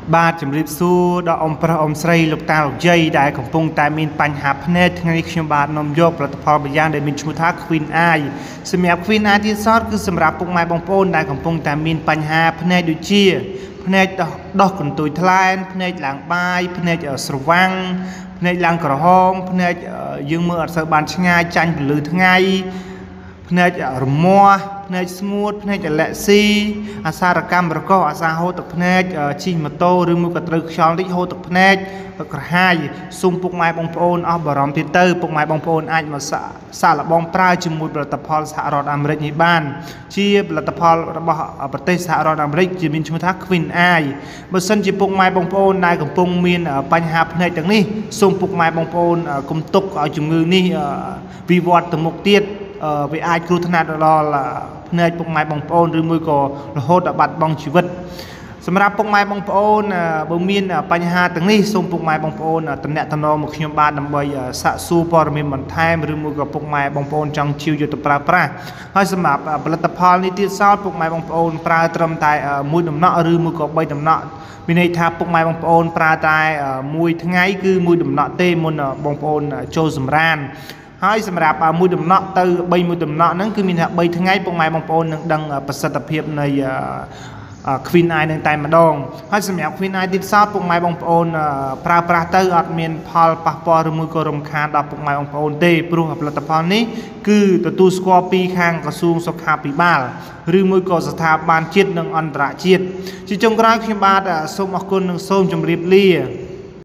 បាទជំរាបសួរដល់អ៊ំប្រុសអ៊ំស្រីលោកតាលោកយាយដែលកំពុងតែមានបញ្ហាភ្នែកថ្ងៃនេះខ្ញុំបាទនាំយកផលិតផលម្យ៉ាងដែលមានឈ្មោះថា Queen Eye សម្រាប់ Queen Eye ទៀតសតគឺសម្រាប់ពុកម៉ែបងប្អូនដែលកំពុងតែមានបញ្ហាភ្នែកដូចជាភ្នែកដោះកន្ទុយថ្លែនភ្នែកឡើងបាយភ្នែកស្រវាំងភ្នែកឡើងក្រហមភ្នែកយើងមើលអត់សូវបានឆ្ងាយចាញ់ពន្លឺថ្ងៃភ្នែករមាស់ភ្នែកស្ងួតភ្នែកអាឡែស៊ីអាសារកម្មប្រកបអាសាហូរទឹកភ្នែកជិះម៉ូតូឬមួយក៏ត្រូវខ្យល់តិចហូរទឹកភ្នែកក្រហាយសូមពុកម៉ែបងប្អូនអស់បារម្ភទៀតទៅពុកម៉ែបងប្អូនអាចមកសាកល្បងប្រើជាមួយផលិតផលសហរដ្ឋអាមេរិកនេះបានជាផលិតផលរបស់ប្រទេសសហរដ្ឋអាមេរិកជាមានឈ្មោះថា Queen Eye បើសិនជាពុកម៉ែបងប្អូនដែលកំពុងមានបញ្ហាភ្នែកទាំងនេះសូមពុកម៉ែបងប្អូនកុំទុកឲ្យជំងឺនេះវិវត្តទៅមុខទៀតវាអាចគ្រោះថ្នាក់ដល់ភ្នែកពុកម៉ែបងប្អូនឬមួយក៏រហូតដល់បាត់បង់ជីវិតសម្រាប់ពុកម៉ែបងប្អូនបើមានបញ្ហាទាំងនេះសូមពុកម៉ែបងប្អូនតំណែងតំណងមកខ្ញុំបាទដើម្បីសាកសួរព័ត៌មានបន្ថែមឬមួយក៏ពុកម៉ែបងប្អូនចង់ជឿយកទៅប្រើប្រាស់ហើយសម្រាប់ផលិតផលនេះទៀតសោតពុកម៉ែបងប្អូនប្រើត្រឹមតែមួយដំណក់ឬមួយក៏3ដំណក់មានន័យថាពុកម៉ែបងប្អូនប្រើតែមួយថ្ងៃគឺមួយដំណក់ទេមុនបងប្អូនចូលសម្រានហើយសម្រាប់មួយដំណក់ទៅ3មួយដំណក់ហ្នឹងគឺមានថា3ថ្ងៃពុកម៉ែបងប្អូននឹងដឹងប្រសិទ្ធភាពនៃ Queen Eye នឹងតែម្ដងហើយសម្រាប់ Queen Eye ទៀតសោតពុកម៉ែបងប្អូនប្រើប្រាស់ទៅអត់មានផលប៉ះពាល់ឬមួយក៏រំខានដល់ពុកម៉ែបងប្អូនទេព្រោះផលិតផលនេះគឺទទួលស្គាល់ពីខាងក្រសួងសុខាភិបាលឬមួយក៏ស្ថាប័នជាតិនិងអន្តរជាតិជាចុងក្រោយខ្ញុំបាទសូមអរគុណនិងសូមជម្រាបលា